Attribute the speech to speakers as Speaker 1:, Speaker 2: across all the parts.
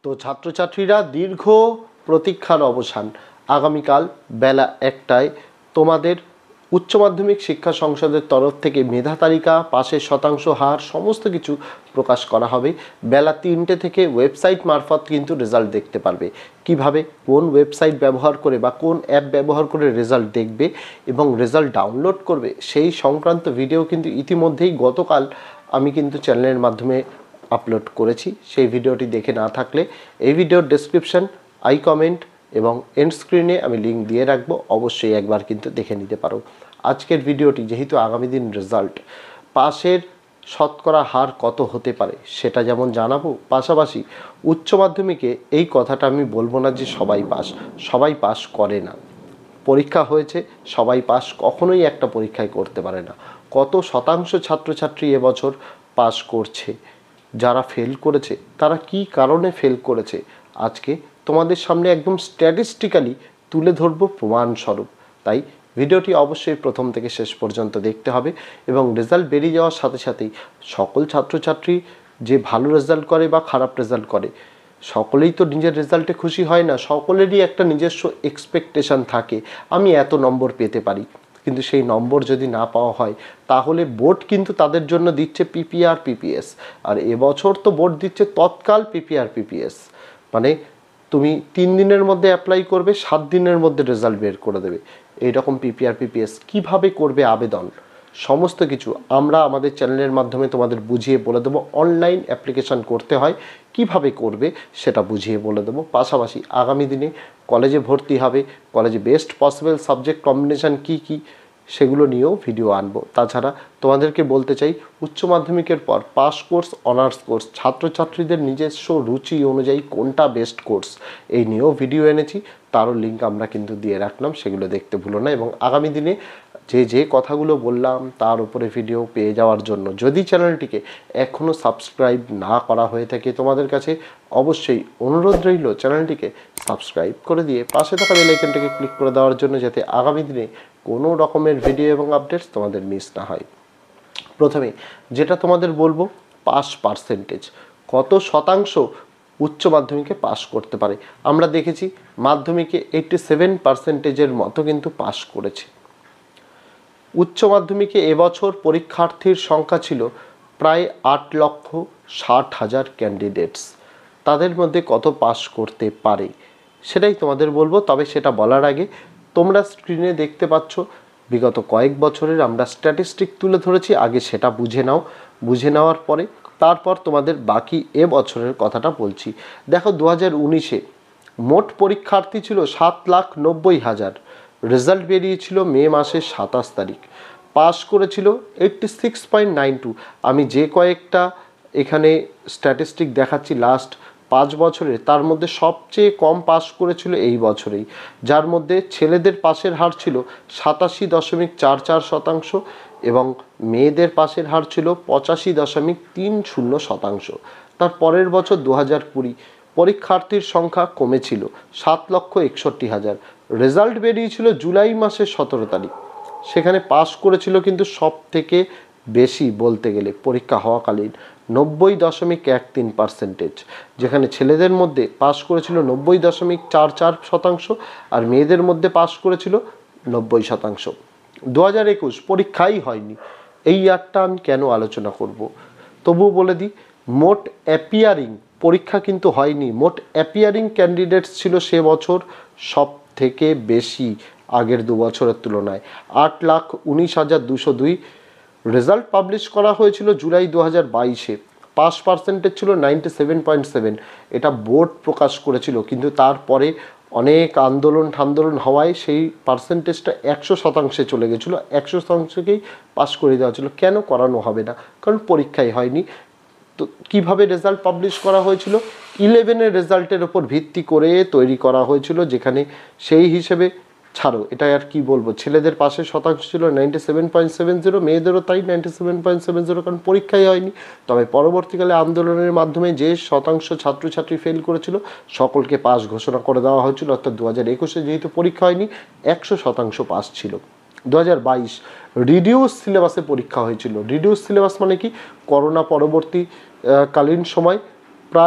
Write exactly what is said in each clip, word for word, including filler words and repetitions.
Speaker 1: তো ছাত্রছাত্রীরা দীর্ঘ প্রতীক্ষার অবসান। আগামীকাল বেলা একটায় তোমাদের উচ্চ মাধ্যমিক শিক্ষা সংসদের তরফ থেকে মেধা তালিকা, পাশের শতাংশ হার সমস্ত কিছু প্রকাশ করা হবে। বেলা তিনটে থেকে ওয়েবসাইট মারফত কিন্তু রেজাল্ট দেখতে পারবে। কিভাবে, কোন ওয়েবসাইট ব্যবহার করে বা কোন অ্যাপ ব্যবহার করে রেজাল্ট দেখবে এবং রেজাল্ট ডাউনলোড করবে, সেই সংক্রান্ত ভিডিও কিন্তু ইতিমধ্যেই গতকাল আমি কিন্তু চ্যানেলের মাধ্যমে আপলোড করেছি। সেই ভিডিওটি দেখে না থাকলে এই ভিডিওর ডেসক্রিপশন, আই কমেন্ট এবং এন্ড স্ক্রিনে আমি লিঙ্ক দিয়ে রাখবো, অবশ্যই একবার কিন্তু দেখে নিতে পারো। আজকের ভিডিওটি যেহেতু আগামী দিন রেজাল্ট, পাশের শতকরা হার কত হতে পারে সেটা যেমন জানাবো, পাশাপাশি উচ্চ মাধ্যমিকে এই কথাটা আমি বলবো না যে সবাই পাস, সবাই পাস করে না। পরীক্ষা হয়েছে, সবাই পাস কখনোই একটা পরীক্ষায় করতে পারে না। কত শতাংশ ছাত্রছাত্রী এবছর পাস করছে, যারা ফেল করেছে তারা কি কারণে ফেল করেছে, আজকে তোমাদের সামনে একদম স্ট্যাটিস্টিক্যালি তুলে ধরবো প্রমাণস্বরূপ। তাই ভিডিওটি অবশ্যই প্রথম থেকে শেষ পর্যন্ত দেখতে হবে এবং রেজাল্ট বেরিয়ে যাওয়ার সাথে সাথেই সকল ছাত্রছাত্রী যে ভালো রেজাল্ট করে বা খারাপ রেজাল্ট করে, সকলেই তো নিজের রেজাল্টে খুশি হয় না। সকলেরই একটা নিজস্ব এক্সপেকটেশন থাকে, আমি এত নম্বর পেতে পারি। কিন্তু সেই নম্বর যদি না পাওয়া হয়, তাহলে বোর্ড কিন্তু তাদের জন্য দিচ্ছে পিপিআর পিপিএস। আর এবছর তো বোর্ড দিচ্ছে তৎকাল পিপিআর পিপিএস, মানে তুমি তিন দিনের মধ্যে অ্যাপ্লাই করবে, সাত দিনের মধ্যে রেজাল্ট বের করে দেবে। এইরকম পিপিআর পিপিএস কীভাবে করবে আবেদন, সমস্ত কিছু আমরা আমাদের চ্যানেলের মাধ্যমে তোমাদের বুঝিয়ে বলে দেবো। অনলাইন অ্যাপ্লিকেশান করতে হয়, কিভাবে করবে সেটা বুঝিয়ে বলে দেবো। পাশাপাশি আগামী দিনে কলেজে ভর্তি হবে, কলেজে বেস্ট পসিবল সাবজেক্ট কম্বিনেশান কী কী সেগুলো নিয়েও ভিডিও আনবো। তাছাড়া তোমাদেরকে বলতে চাই, উচ্চ মাধ্যমিকের পর পাস কোর্স, অনার্স কোর্স, ছাত্রছাত্রীদের নিজস্ব রুচি অনুযায়ী কোনটা বেস্ট কোর্স, এই নিয়েও ভিডিও এনেছি। তারও লিঙ্ক আমরা কিন্তু দিয়ে রাখলাম, সেগুলো দেখতে ভুলো না। এবং আগামী দিনে যে যে কথাগুলো বললাম তার উপরে ভিডিও পেয়ে যাওয়ার জন্য যদি চ্যানেলটিকে এখনও সাবস্ক্রাইব না করা হয়ে থাকে, তোমাদের কাছে অবশ্যই অনুরোধ রইল চ্যানেলটিকে সাবস্ক্রাইব করে দিয়ে পাশে থাকা বেল আইকনটাকে ক্লিক করে দেওয়ার জন্য, যাতে আগামী দিনে কোনো রকমের ভিডিও এবং আপডেটস তোমাদের মিস না হয়। প্রথমে যেটা তোমাদের বলবো, পাস পার্সেন্টেজ, কত শতাংশ উচ্চ মাধ্যমিকে পাস করতে পারে। আমরা দেখেছি মাধ্যমিকে এইটটি সেভেন পার্সেন্টেজের মতো কিন্তু পাস করেছে। উচ্চ মাধ্যমিকে এবছর পরীক্ষার্থীর সংখ্যা ছিল প্রায় আট লক্ষ ষাট হাজার ক্যান্ডিডেটস। তাদের মধ্যে কত পাস করতে পারে সেটাই তোমাদের বলবো। তবে সেটা বলার আগে তোমরা স্ক্রিনে দেখতে পাচ্ছ বিগত কয়েক বছরের আমরা স্ট্যাটিস্টিক তুলে ধরেছি, আগে সেটা বুঝে নাও। বুঝে নেওয়ার পরে তারপর তোমাদের বাকি এ বছরের কথাটা বলছি। দেখো, দু হাজার উনিশে মোট পরীক্ষার্থী ছিল সাত লাখ নব্বই হাজার। রেজাল্ট বেরিয়েছিল মে মাসের সাতাশ তারিখ। পাস করেছিল eighty six point nine two. আমি যে কয়েকটা এখানে স্ট্যাটিস্টিক দেখাচ্ছি লাস্ট পাঁচ বছরে, তার মধ্যে সবচেয়ে কম পাস করেছিল এই বছরেই, যার মধ্যে ছেলেদের পাসের হার ছিল সাতাশি দশমিক চার চার শতাংশ এবং মেয়েদের পাসের হার ছিল পঁচাশি দশমিক তিন শূন্য শতাংশ। তার পরের বছর দু হাজার কুড়ি পরীক্ষার্থীর সংখ্যা কমেছিল সাত লক্ষ একষট্টি হাজার। রেজাল্ট বেরিয়েছিল জুলাই মাসের সতেরো তারিখ। সেখানে পাস করেছিল কিন্তু সব থেকে বেশি বলতে গেলে পরীক্ষা হওয়াকালীন নব্বই দশমিক এক তিন পার্সেন্টেজ, যেখানে ছেলেদের মধ্যে পাস করেছিল নব্বই দশমিক চার চার শতাংশ আর মেয়েদের মধ্যে পাস করেছিল নব্বই শতাংশ। দু হাজার একুশ পরীক্ষাই হয়নি। এই ইয়ারটা আমি কেন আলোচনা করব, তবুও বলে দিই, মোট অ্যাপিয়ারিং পরীক্ষা কিন্তু হয়নি, মোট অ্যাপিয়ারিং ক্যান্ডিডেটস ছিল সে বছর সব থেকে বেশি আগের দু বছরের তুলনায়, আট লাখ উনিশ হাজার দুশো দুই। রেজাল্ট পাবলিশ করা হয়েছিল জুলাই দু হাজার বাইশে। পাস পার্সেন্টেজ ছিল নাইনটি সেভেন পয়েন্ট সেভেন। এটা বোর্ড প্রকাশ করেছিল, কিন্তু তারপরে অনেক আন্দোলন ঠান্দোলন হওয়ায় সেই পার্সেন্টেজটা একশো শতাংশে চলে গেছিলো। একশো শতাংশকেই পাস করে দেওয়া ছিল। কেন করানো হবে না? কারণ পরীক্ষাই হয়নি। তো কীভাবে রেজাল্ট পাবলিশ করা হয়েছিল? ইলেভেনের রেজাল্টের ওপর ভিত্তি করে তৈরি করা হয়েছিল, যেখানে সেই হিসেবে ছাড়ো, এটা আর কি বলবো, ছেলেদের পাশের শতাংশ ছিল ninety seven point seven zero, মেয়েদেরও তাই ninety seven point seven zero, কারণ পরীক্ষাই হয়নি। তবে পরবর্তীকালে আন্দোলনের মাধ্যমে যে শতাংশ ছাত্রছাত্রী ফেল করেছিল সকলকে পাস ঘোষণা করে দেওয়া হয়েছিল। অর্থাৎ দু হাজার একুশে যেহেতু পরীক্ষা হয়নি, একশো শতাংশ পাস ছিল। দু হাজার বাইশ রিডিউস সিলেবাসে পরীক্ষা হয়েছিল। রিডিউস সিলেবাস মানে কি? করোনা পরবর্তী কালীন সময় প্রায়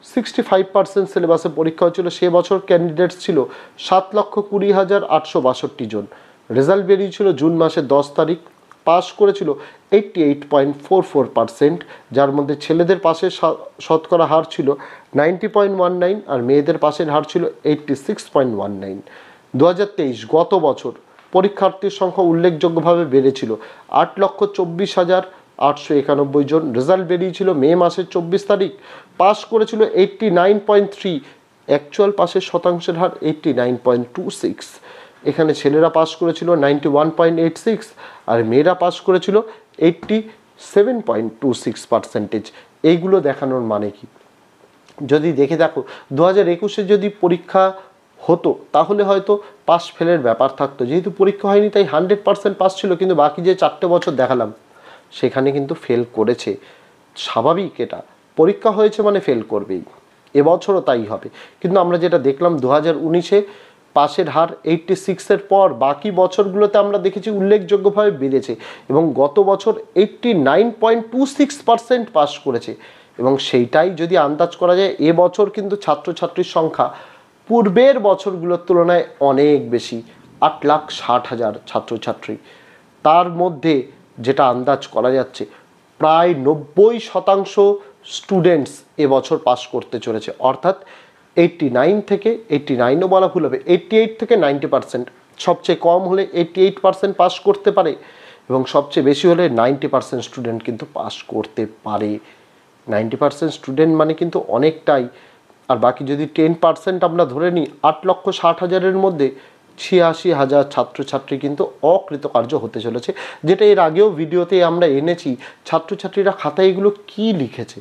Speaker 1: সিক্সটি ফাইভ পার্সেন্ট সিলেবাসে পরীক্ষা হয়েছিল। সে বছর ক্যান্ডিডেটস ছিল সাত লক্ষ কুড়ি হাজার আটশো বাষট্টি জন। রেজাল্ট বেরিয়েছিল জুন মাসের দশ তারিখ। পাস করেছিল eighty eight point four four percent, যার মধ্যে ছেলেদের পাশের শতকরা হার ছিল নাইনটি পয়েন্ট ওয়ান নাইন আর মেয়েদের পাশের হার ছিল eighty six point one nine. দু হাজার তেইশ গত বছর পরীক্ষার্থীর সংখ্যা উল্লেখযোগ্যভাবে বেড়েছিল আট লক্ষ চব্বিশ হাজার আটশো একানব্বই জন। রেজাল্ট বেরিয়েছিল মে মাসের চব্বিশ তারিখ। পাস করেছিল eighty nine point three, actual পাসের শতাংশের হার eighty nine point two six. এখানে ছেলেরা পাস করেছিল ninety one point eight six আর মেয়েরা পাস করেছিল eighty seven point two six percentage. এইগুলো দেখানোর মানে কি, যদি দেখে দেখো দু হাজার একুশে যদি পরীক্ষা হতো তাহলে হয়তো পাস ফেলের ব্যাপার থাকতো। যেহেতু পরীক্ষা হয়নি তাই হান্ড্রেড পার্সেন্ট পাস ছিল, কিন্তু বাকি যে চারটে বছর দেখালাম সেখানে কিন্তু ফেল করেছে। স্বাভাবিক, এটা পরীক্ষা হয়েছে মানে ফেল করবেই, এবছরও তাই হবে। কিন্তু আমরা যেটা দেখলাম দু হাজার উনিশে পাসের হার এইট্টি সিক্সের পর বাকি বছরগুলোতে আমরা দেখেছি উল্লেখযোগ্যভাবে বেড়েছে এবং গত বছর eighty nine point two six percent pass করেছে। এবং সেইটাই যদি আন্দাজ করা যায়, এবছর কিন্তু ছাত্রছাত্রীর সংখ্যা পূর্বের বছরগুলোর তুলনায় অনেক বেশি, আট লাখ ষাট হাজার ছাত্রছাত্রী। তার মধ্যে যেটা আন্দাজ করা যাচ্ছে প্রায় নব্বই শতাংশ স্টুডেন্টস এবছর পাস করতে চলেছে, অর্থাৎ এইট্টি নাইন থেকে এইট্টি নাইনও বলা ভুল হবে, এইট্টি এইট থেকে নাইনটি পার্সেন্ট। সবচেয়ে কম হলে এইট্টি এইট পার্সেন্ট পাস করতে পারে এবং সবচেয়ে বেশি হলে নাইনটি পার্সেন্ট স্টুডেন্ট কিন্তু পাস করতে পারে। নাইনটি পার্সেন্ট স্টুডেন্ট মানে কিন্তু অনেকটাই। আর বাকি যদি টেন পার্সেন্ট আমরা ধরে নিই, আট লক্ষ ষাট হাজারের মধ্যে ছিয়াশি হাজার ছাত্রছাত্রী কিন্তু অকৃতকার্য হতে চলেছে, যেটা এর আগেও ভিডিওতে আমরা এনেছি। ছাত্রছাত্রীরা খাতায় এগুলো কী লিখেছে,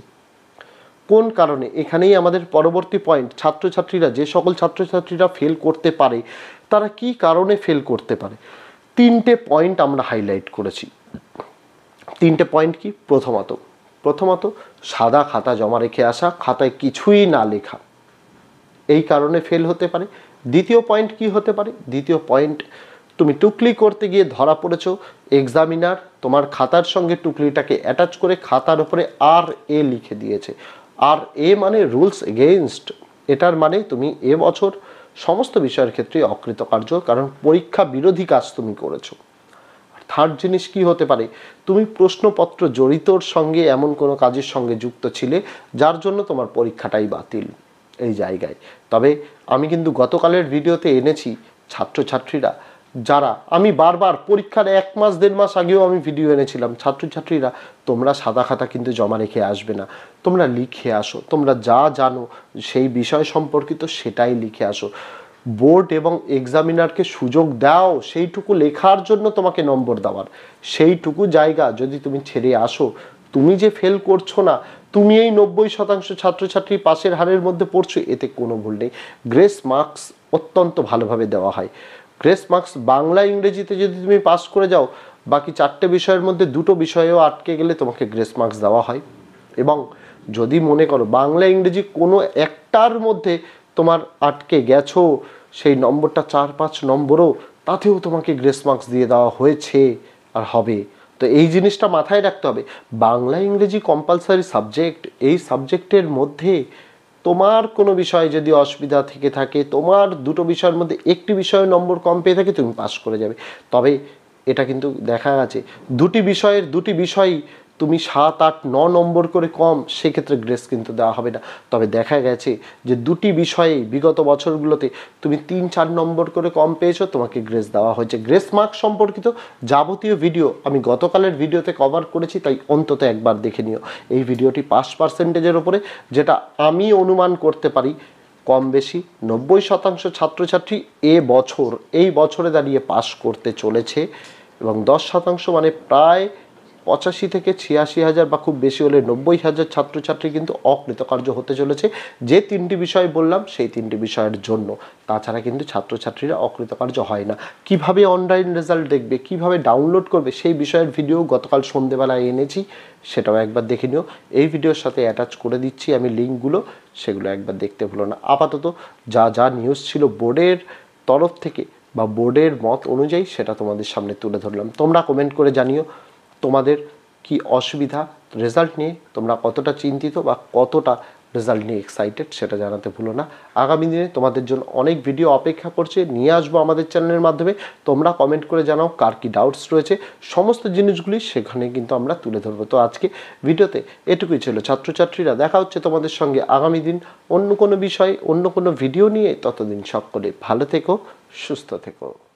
Speaker 1: কোন কারণে, এখানেই আমাদের পরবর্তী পয়েন্ট। ছাত্রছাত্রীরা, যে সকল ছাত্রছাত্রীরা ফেল করতে পারে তারা কি কারণে ফেল করতে পারে, তিনটে পয়েন্ট আমরা হাইলাইট করেছি। তিনটে পয়েন্ট কি? প্রথমত প্রথমত সাদা খাতা জমা রেখে আসা, খাতায় কিছুই না লেখা, এই কারণে ফেল হতে পারে। দ্বিতীয় পয়েন্ট কি হতে পারে? দ্বিতীয় পয়েন্ট, তুমি টুকলি করতে গিয়ে ধরা পড়েছো, এক্সামিনার তোমার খাতার সঙ্গে টুকলিটাকে অ্যাটাচ করে খাতার উপরে আর এ লিখে দিয়েছে। আর এ মানে রুলস এগেইনস্ট, এটার মানে তুমি এবছর সমস্ত বিষয়ের ক্ষেত্রে অকৃতকার্য, কারণ পরীক্ষা বিরোধী কাজ তুমি করেছো। থার্ড জিনিস কি হতে পারে? তুমি প্রশ্নপত্র জড়িতর সঙ্গে এমন কোনো কাজের সঙ্গে যুক্ত ছিলে যার জন্য তোমার পরীক্ষাটাই বাতিল এই জায়গায়। তবে আমি কিন্তু গতকালের ভিডিওতে এনেছি ছাত্রছাত্রীরা যারা, আমি বারবার পরীক্ষার এক মাস দেড় মাস আগেও আমি ভিডিও এনেছিলাম, ছাত্রছাত্রীরা তোমরা সাদা খাতা কিন্তু জমা রেখে আসবে না, তোমরা লিখে আসো, তোমরা যা জানো সেই বিষয় সম্পর্কিত সেটাই লিখে আসো। বোর্ড এবং এক্সামিনারকে সুযোগ দাও সেইটুকু লেখার জন্য তোমাকে নম্বর দেওয়ার, সেইটুকু জায়গা যদি তুমি ছেড়ে আসো, তুমি যে ফেল করছো না, তুমি এই নব্বই শতাংশ ছাত্রছাত্রী পাশের হারের মধ্যে পড়ছো, এতে কোনো ভুল নেই। গ্রেস মার্কস অত্যন্ত ভালোভাবে দেওয়া হয়। গ্রেস মার্কস বাংলা ইংরেজিতে যদি তুমি পাস করে যাও, বাকি চারটে বিষয়ের মধ্যে দুটো বিষয়েও আটকে গেলে তোমাকে গ্রেস মার্কস দেওয়া হয়। এবং যদি মনে করো বাংলা ইংরেজি কোনো একটার মধ্যে তোমার আটকে গেছো, সেই নম্বরটা চার পাঁচ নম্বরও, তাতেও তোমাকে গ্রেস মার্কস দিয়ে দেওয়া হয়েছে আর হবে। তো এই জিনিসটা মাথায় রাখতে হবে। বাংলা ইংরেজি কম্পালসারি সাবজেক্ট, এই সাবজেক্টের মধ্যে তোমার কোনো বিষয়ে যদি অসুবিধা থেকে থাকে, তোমার দুটো বিষয়ের মধ্যে একটি বিষয়ে নম্বর কম পেয়ে থাকে, তুমি পাস করে যাবে। তবে এটা কিন্তু দেখা গেছে দুটি বিষয়ের দুটি বিষয়ই তুমি সাত আট ন নম্বর করে কম, সেক্ষেত্রে গ্রেস কিন্তু দেওয়া হবে না। তবে দেখা গেছে যে দুটি বিষয়ে বিগত বছরগুলোতে তুমি তিন চার নম্বর করে কম পেয়েছো, তোমাকে গ্রেস দেওয়া হয়েছে। গ্রেস মার্ক সম্পর্কিত যাবতীয় ভিডিও আমি গতকালের ভিডিওতে কভার করেছি, তাই অন্তত একবার দেখে নিও। এই ভিডিওটি পাস পার্সেন্টেজের ওপরে, যেটা আমি অনুমান করতে পারি কম বেশি নব্বই শতাংশ ছাত্রছাত্রী এ বছর এই বছরে দাঁড়িয়ে পাস করতে চলেছে, এবং দশ শতাংশ মানে প্রায় পঁচাশি থেকে ছিয়াশি হাজার বা খুব বেশি হলে নব্বই হাজার ছাত্রছাত্রী কিন্তু অকৃতকার্য হতে চলেছে, যে তিনটি বিষয় বললাম সেই তিনটি বিষয়ের জন্য। তাছাড়া কিন্তু ছাত্রছাত্রীরা অকৃতকার্য হয় না। কিভাবে অনলাইন রেজাল্ট দেখবে, কিভাবে ডাউনলোড করবে, সেই বিষয়ের ভিডিও গতকাল সন্ধেবেলায় এনেছি, সেটাও একবার দেখে নিও। এই ভিডিওর সাথে অ্যাটাচ করে দিচ্ছি আমি লিঙ্কগুলো, সেগুলো একবার দেখতে ভুলো না। আপাতত যা যা নিউজ ছিল বোর্ডের তরফ থেকে বা বোর্ডের মত অনুযায়ী সেটা তোমাদের সামনে তুলে ধরলাম। তোমরা কমেন্ট করে জানিও তোমাদের কি অসুবিধা রেজাল্ট নিয়ে, তোমরা কতটা চিন্তিত বা কতটা রেজাল্ট নিয়ে এক্সাইটেড সেটা জানাতে ভুলো না। আগামী দিনে তোমাদের জন্য অনেক ভিডিও অপেক্ষা করছে, নিয়ে আসবো আমাদের চ্যানেলের মাধ্যমে। তোমরা কমেন্ট করে জানাও কার কি ডাউটস রয়েছে, সমস্ত জিনিসগুলি সেখানে কিন্তু আমরা তুলে ধরবো। তো আজকে ভিডিওতে এটুকুই ছিল ছাত্রছাত্রীরা, দেখা হচ্ছে তোমাদের সঙ্গে আগামী দিন অন্য কোনো বিষয় অন্য কোনো ভিডিও নিয়ে। ততদিন সকলে ভালো থেকো, সুস্থ থেকো।